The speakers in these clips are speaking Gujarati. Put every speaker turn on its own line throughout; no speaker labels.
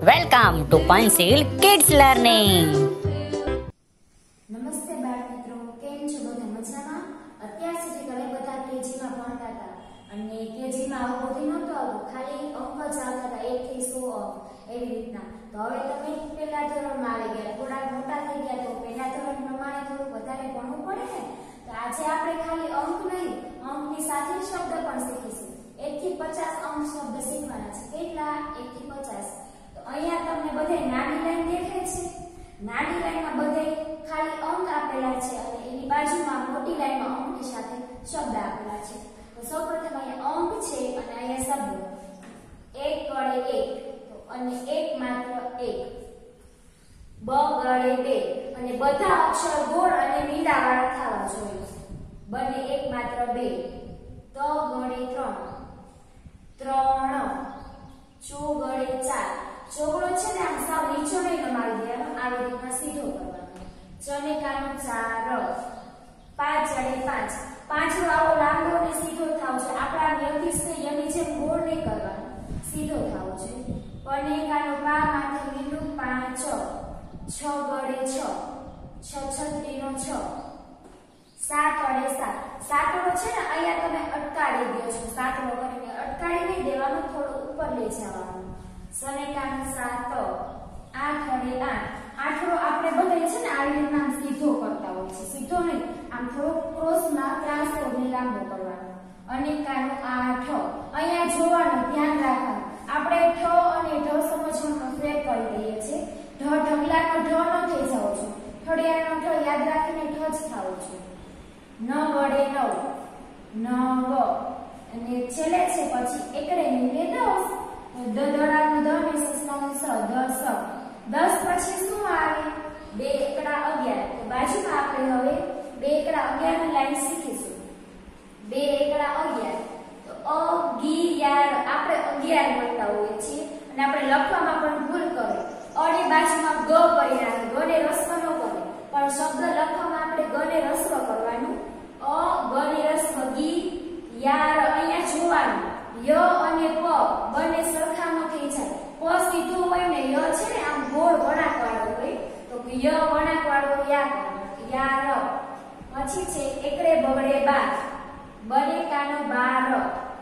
Welcome to Panchsheel kids learning.
નમસ્તે બાળ મિત્રો, કેમ છો બધા મજામાં? અત્યાર સુધી ઘણા બધા કેજીમાં ભણતા હતા અને કેજીમાં આવું બધું નહોતું આવતું, ખાલી અંક જ આવતા હતા 1 થી 100 એવી રીતના. તો હવે તમે પહેલા ધોરણમાં આવી ગયા, થોડા મોટા થઈ ગયા, તો પહેલા ધોરણ પ્રમાણે થોડું વધારે ભણવું પડે ને. તો આજે આપણે ખાલી અંક નહીં, અંકની સાથે શબ્દ પણ શીખીશું. 1 થી 50 અંક શબ્દ શીખવાના છે. કેટલા? 1 થી 50. તો અહીંયા તમને બધે નાની લાઈન દેખાય છે. નાની લાઈનમાં બધે ખાલી અંક આપેલા છે અને એની બાજુમાં મોટી લાઈનમાં અંકની સાથે શબ્દ આપેલા છે. તો સૌપ્રથમ અહીંયા અંક છે અને અહીંયા શબ્દ 1 ગળે 1 તો અને 1 માત્ર 1, બ ગળે 2 અને બધા અક્ષર ગોળ અને મીંડાવાળા થવા જોઈએ. બને 1 માત્ર 2, ત ગળે 3, 3, ચો ગળે 4. ચોગડો છે ને આમ સાવ નીચો નહીં નમાવી દેવાનો, આવી રીતના સીધો કરવાનો. ચનેકાનો 4, 5 જડે 5. પાંચડો આવો લાંબો ને સીધો થાવ છે. આપણા વ્યતિસને યની જેમ ગોળ નહીં કરવાનો, સીધો થાવ છે. પનેકાનો પા માથે લીલું 5, 6 ગળે 6, 6 છત્રીનો 6, 7 અડે 7. સાતડો છે ને અહીંયા તમે અટકાડી દો છો, સાતડો કરીને અટકાડી નહીં દેવાનો, થોડો ઉપર લઈ જવાનો. સનેકાનો 7, 8 અડે 8. આઠડો આપણે બધા છે ને આવી રીતના સીધો કરતા હોય છે, સીધો નહીં, આમ થોડો ક્રોસમાં ત્રાસો ને લાંબો કરવાનો. અનેકાનો 8. અહીંયા જોવાનું, ધ્યાન રાખવાનું, આપણે ઠ અને ઢ સમજવાનો ફેર કરી દઈએ છીએ. ઢ ઢગલાનો ઢ ન થઈ જાવ છો, ઠળિયાનો ઠ યાદ રાખીને ઠ જ થાવ છો. 9 વડે 9, 9 અને છેલ્લે છે પછી એકડે નીકળે 10. દડાનો દ ને સસલાનો સ, 10. 10 પછી શું આવે? 2 એકડા 11. તો બાજુમાં આપણે હવે 2 એકડા 11 ની લાઈન શીખીશું. 2 એકડા 11 તો અગિયાર, આપણે 11 બોલતા હોઈએ છીએ અને આપણે લખવામાં પણ ભૂલ કરે. અ ની બાજુમાં ગ કરી નાખે, ગ ને રસ્વ ન કરે, પણ શબ્દ લખવામાં આપણે ગ ને રસ્વ કરવાનું. અ ગ ને રસ્વ ગી યાર. અહીંયા જોવાનું, ય અને પ બંને સરખા ન થઈ જાય. પ સીધું હોય ને ય છે ને આમ ગોળ વળાંક વાળો હોય, તો ય વળાંક વાળો યાર. પછી છે એકડે બગડે 12, બને કાનો 12,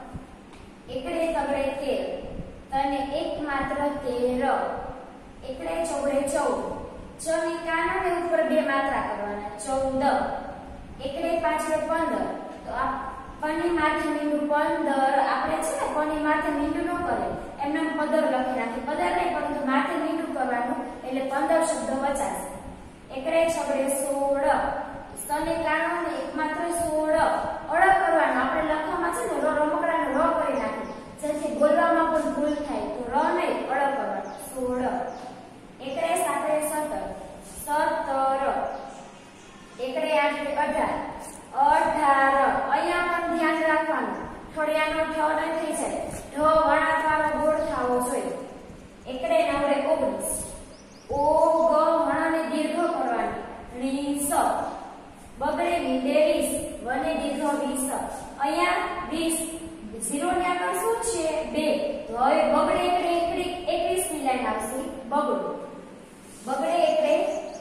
એકડે તગડે 13, તને એક માત્ર 13, એકડે ચોગડે 14. ચની કાના ને ઉપર 2 માત્રા કરવાના, 14, એકડે પાછળ 15. તો આ પની માથે મીંડું 15, આપણે છે ને પની માથે મીંડું ન કરે, એમને પદર લખી નાખી, પદર નહીં પરંતુ માથે મીંડું કરવાનું, એટલે 15 શબ્દ વચાશે. એકડે છગડે 16, સને કાનો ને એક માત્ર 16, અડ કરવાનું, આપણે લખવામાં છે ને રમકડાનો ર કરી નાખી, જેથી બોલવામાં પણ ભૂલ થાય, તો ર નહીં અડ કરવાનું. 16, એકડે 7 17, 17, એકડે 8 18, 18. અહીંયા પણ ધ્યાન રાખવાનું, ઠળિયાનો ઠ ન થઈ જાય, ઢ વળાંક વાળો ગોળ થાવો જોઈએ. એકડે 9 19, ઓ ગ હણને દીર્ઘ કરવાની, ણી સ. બગડે મીંડે 20, વને દીર્ઘ 20. અહીંયા 20, 0 ની આગળ શું છે? 2. તો હવે બગડે એકડે 21 ની લાઈન આવશે. બગડો બગડે એકડે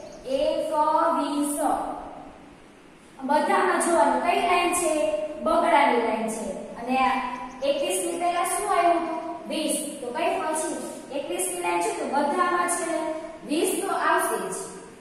21. બધામાં જોવાનું કઈ લાઈન છે? બગડાની લાઈન છે. અને 21 ની પહેલા શું આવ્યું હતું? 20. તો કઈ પછી 21 ની લાઈન છે તો બધામાં છે ને 20 તો આવશે જ.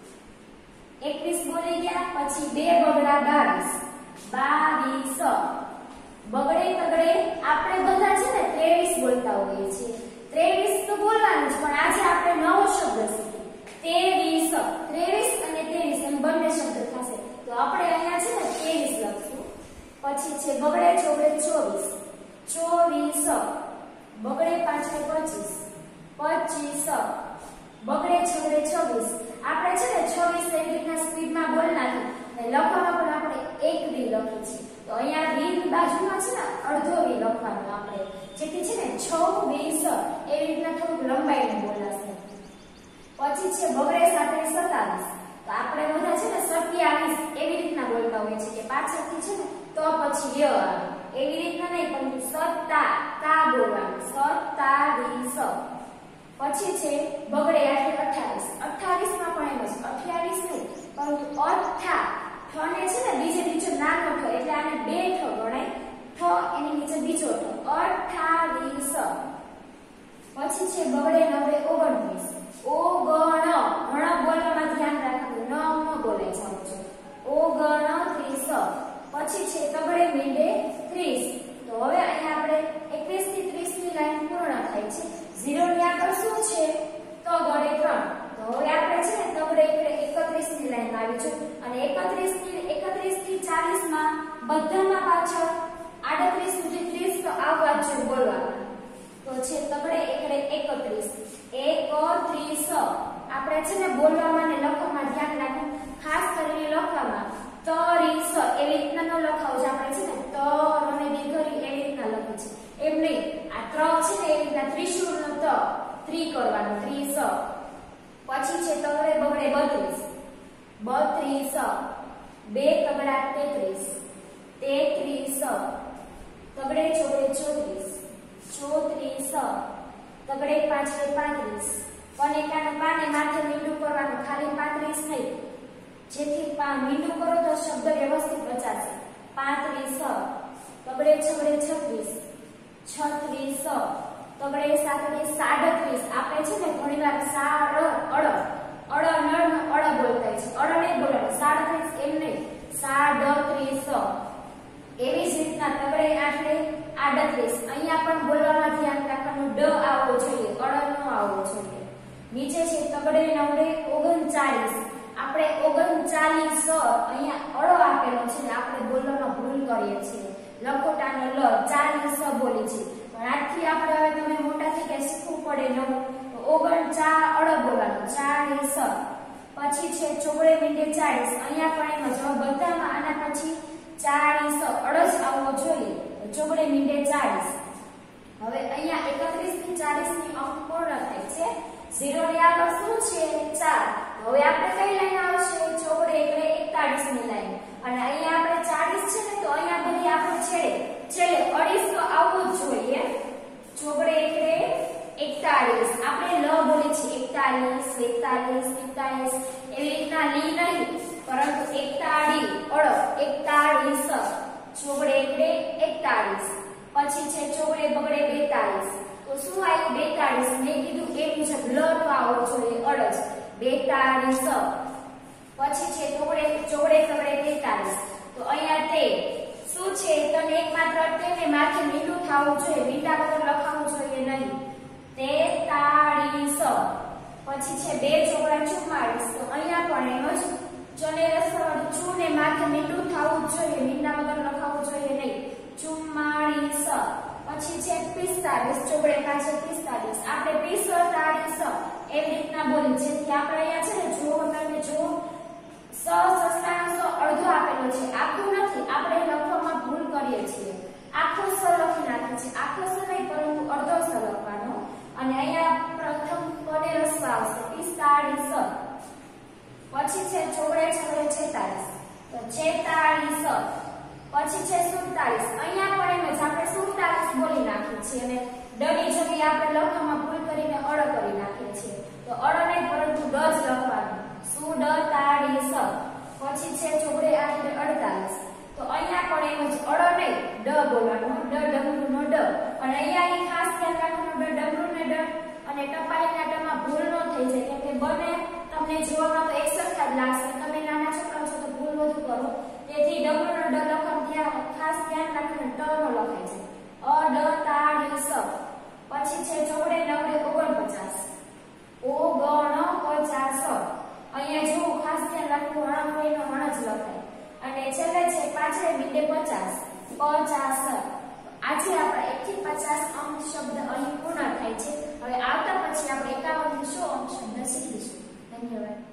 21 બોલી ગયા, પછી 2 બગડા 22. 22 બગડે તગડે આપણે બધા છે ને 23 બોલતા હોઈએ છીએ. 23 તો બોલવાનું જ, પણ આજે આપણે નવો શબ્દ શીખીએ. 23 અને 23 એમ બંને શબ્દ થશે. તો આપણે અહીંયા છે ને 23 લખશું. પછી છે બગડે ચોગડે 24, 24. બગડે પાછળ 25, 25. બગડે છગડે 26. આપણે છે ને 26 એવી રીતના સ્પીડમાં બોલ નાખી અને લખવામાં પણ આપણે 1 વી લખી છે. તો અહીંયા વી ની બાજુમાં છે ને અડધો વી લખવાનો આપણે, જેથી છે ને 26 એવી રીતના થોડુંક લંબાઈને બોલાશે. પછી છે બગડે 7 27. તો આપણે બધા છે ને 27 એવી રીતના બોલતા હોય છે કે પાછળથી છે ને તો પછી ય આવે, એવી રીતના નહીં, પરંતુ તા બોલવાનું. 27. પછી છે આને બે ઠ ગણાય. ઠ એની નીચે બીજો ઠ 28. પછી છે બગડે નવડે 29. ઓગણ ઘણા બોલવામાં ધ્યાન રાખવું, ન બોલાય જાવ છો. 29. પછી છે તગડે મીંડે 30. તો હવે અહીંયા આપણે 21 થી 30 ની લાઈન પૂર્ણ થાય છે. 0 ની આગળ શું છે? તગડે 3. તો હવે આપણે છે ને તગડે એટલે 31 ની લાઈન આવી છે અને 31 થી 40 માં બધામાં પાછળ 38 સુધી 30 તો આવવા જ છે બોલવામાં. તો છે તગડે એટલે 31. 31. આપણે છે ને બોલવામાં ને લખવામાં ધ્યાન રાખવું, ખાસ કરીને લખવામાં 30 એવી રીતના ન લખાવું છે. આપણે છે ને ત અને દીર્ઘરી એવી રીતના લખી છે, એમ નહીં. આ ત્ર છે ને એવી રીતના ત્રિશુળનો ત ત્રી કરવાનો 30. પછી છે તગડે બગડે 32. બે તગડા 33. 33. તગડે ચોગડે 34. તગડે પાછળે 35. પનેકાનું પાને માથે મીંડું કરવાનું, ખાલી 35 નહીં, જેથી મીંડું કરો તો શબ્દ વ્યવસ્થિત વચાશે. 35. તગડે છગડે 36. 36. તગડે સાકડે 37. આપણે છે ને ઘણીવાર સાડ અડ નળ અડ બોલતા છે, અડ નહીં બોલવાનું, 37 એમ નહીં, 37. એવી જ રીતના તગડે આટલે 38. અહીંયા પણ બોલવામાં ધ્યાન રાખવાનું, ડ આવવો જોઈએ, અડ ન આવવો જોઈએ. નીચે છે તગડે નવડે 39. આપણે 39 અહીંયા અડો આપેલો છે ને આપણે બોલવામાં ભૂલ કરીએ છીએ, લખોટાનો લ 40 બોલી છે. પણ આજથી આપણે હવે તમે મોટા થઈ ગયા શીખવું પડે નવું, તો 39 અડો બોલવાનું 40. પછી છે ચોગડે મીંડે 40. અહીંયા પણ એમ જ બધામાં આના પછી 40 અડ જ આવવો જોઈએ, ચોગડે મીંડે 40. હવે અહીંયા 31 થી 40 ની અંક પૂર્ણ થાય છે. 0 ની આગળ શું છે? 4. હવે આપણે કઈ લાઈન આવશે? ચોગડે એટલે 41 ની લાઈન. અને અહીંયા આપણે 40 છે ને, તો અહીંયા બધી આપણે છેલ્લે 28 તો આવવું જ જોઈએ. ચોગડે એટલે 41. આપણે લ બોલી છે 41, 41, 41 એવી રીતના લી નહીં, પરંતુ 41. ચોગડે એટલે 41. પછી છે ચોગડે બગડે 42. તો શું આવ્યું? 42. મેં કીધું એ મુજબ લ તો આવવો જોઈએ, અડ જ 42. પછી છે ચોગડે તગડે 43. તો અહીંયા તે શું છે? તને એકમાત્ર તેને માથે મીંડું થવું જોઈએ, મીંડા વગર લખાવું જોઈએ નહીં. 43. પછી છે બે ચોગડા 44. તો અહીંયા પણ એમ જ ચને રસવાળું છું ને માથે મીંડું થવું જોઈએ, મીંડા વગર લખાવું જોઈએ નહીં. 44. પછી છે 45. ચોગડે પાછળ 45. આપણે 45 એવી રીતના બોલી, જેથી આપણે અહીંયા છે ને જો તમે જો સસ્તાનો અડધો આપેલો છે, આખું નથી. આપણે લખવામાં ભૂલ કરીએ છીએ, આખો સ લખી નાખે છે, આખો સ નહીં પરંતુ અડધો સ લખવાનો. અને અહીંયા પ્રથમ કોને રસવા આવશે? 45. પછી છે ચોગડે છગડે 46. તો 46. પછી છે 47. અહીંયા પણ એમ જ આપણે 47 બોલી નાખીએ છીએ અને ડની જગ્યાએ આપણે લખવામાં ભૂલ કરીને અડ કરી નાખીએ છીએ. તો અડ નહીં પરંતુ ડ જ લખવાનું. 47. પછી છે ચોગડે 48. તો અહીંયા પણ એમ જ અડ નહીં ડ બોલવાનું, ડ ડમરૂનો ડ. અને અહીંયા ખાસ ધ્યાન રાખવાનું, ડ ડમરૂને ડ અને ટપાલીના ટમાં ભૂલ ન થઈ જાય, કેમ કે બંને તમને જોવામાં તો એક સરખા જ લાગશે. તમે નાના છોકરા છો તો ભૂલ વધુ કરો, તેથી ડમરૂનો ડ લખવાનું ખાસ ધ્યાન રાખવાનું, ટ નો લખાય છે. 48. પછી છે ચોગડે નવડે 49. 49. અહીંયા જો ખાસ ધ્યાન રાખવું, હણફળીનો હણ જ લખાય. અને છેલ્લે છે પાછળ મીંડે 50. 50. આજે આપણે 1 થી 50 અંક શબ્દ અહીં પૂર્ણ થાય છે. હવે આવતા પછી આપણે 51 થી 100 અંક શબ્દ શીખીશું. ધન્યવાદ.